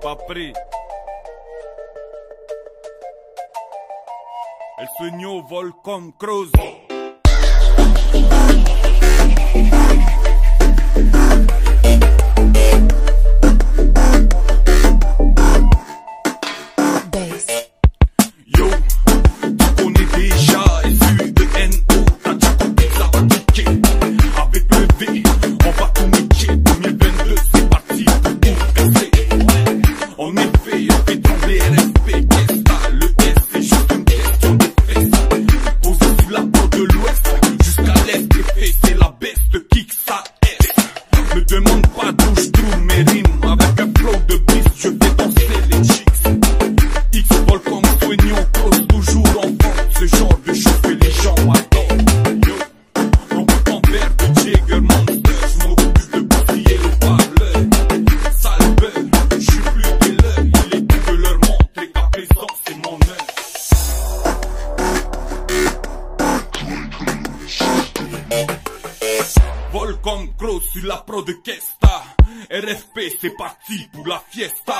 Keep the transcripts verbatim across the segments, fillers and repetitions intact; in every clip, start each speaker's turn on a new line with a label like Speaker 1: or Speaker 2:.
Speaker 1: pas pris. El sueño vole comme Croze. Yo, tu connais déjà S U E N O, t'as déjà compris que ça va niquer. Avec le V, on va tout niquer. deux mille vingt-deux, c'est parti pour tout casser. En effet, on fait trembler R S P. Qu'est-ce le S, c'est juste une question de fesses. Posé sur la porte de l'ouest, jusqu'à l'est, l'effet, c'est la best kick sa S. Me demande pas d'où je trouve mes rimes. Avec un flow de bis, je fais danser les chicks. X vole comme Sueño Croze, toujours en forme. Ce genre de choses que les gens adorent. Yo, remplis ton verre de Jagger Monster. Je m'occupe de bousiller le parleur. Sale beurre, je suis plus de l'heure. Il est temps de leur montrer qu'à présent c'est mon heure. Vole comme Croze sur la pro de Kesta. R F P, c'est parti pour la fiesta.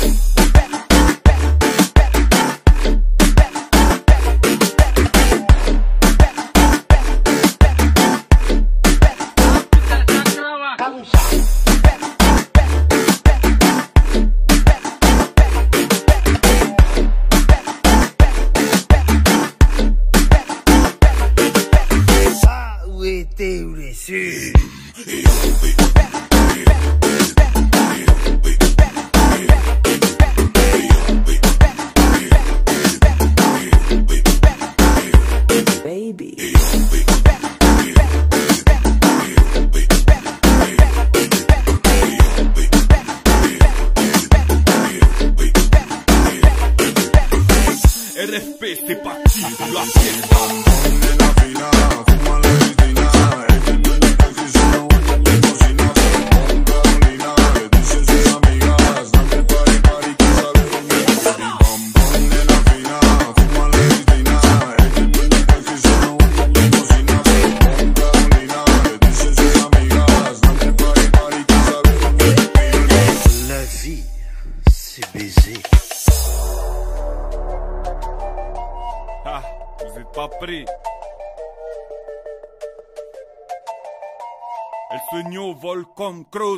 Speaker 1: R F P, c'est parti pour la fiesta.
Speaker 2: La vie, c'est baiser.
Speaker 1: Ah, vous êtes pas pris. El sueño vole comme Croze.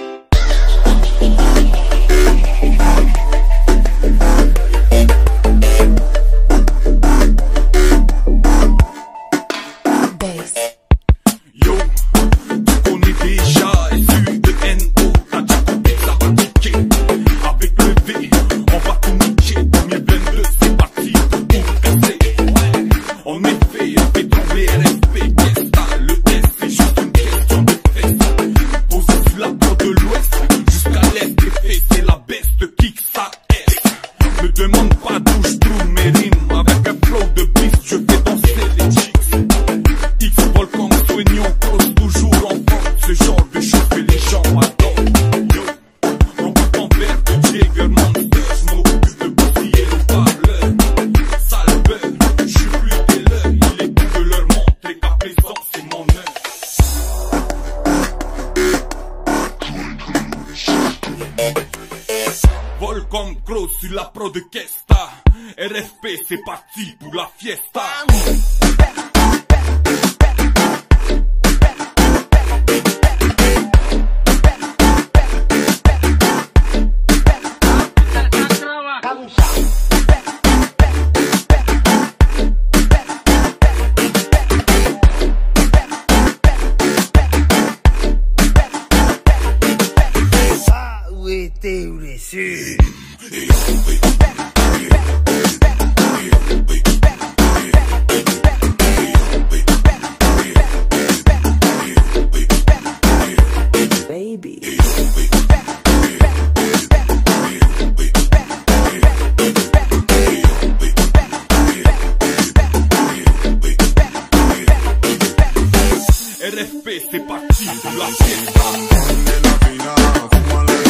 Speaker 1: Yo, tu connais déjà S U E N O, t'as déjà compris que ça va niquer. Avec le V, on va tout niquer. deux mille vingt-deux, c'est parti pour tout casser. En effet, on fait trembler R S P. Qu'est-ce le S, c'est juste une question de fesses. Posé sur la porte de l'ouest, jusqu'à l'est, l'effet, c'est la best kick sa S. Me demande pas d'où je trouve mes rimes. Avec un flow de bis, je fais danser les chicks. X vole comme Sueño Croze, toujours en forme. Ce genre de choses que les gens adorent. Yo, remplis ton verre de Jagger Monster. Je m'occupe de bousiller le parleur. Sale beurre, je suis plus de l'heure. Il est temps de leur montrer qu'à présent c'est mon heure. Vole comme Croze sur la pro de Kesta. R F P, c'est parti pour la fiesta. R F P, c'est parti pour la fiesta.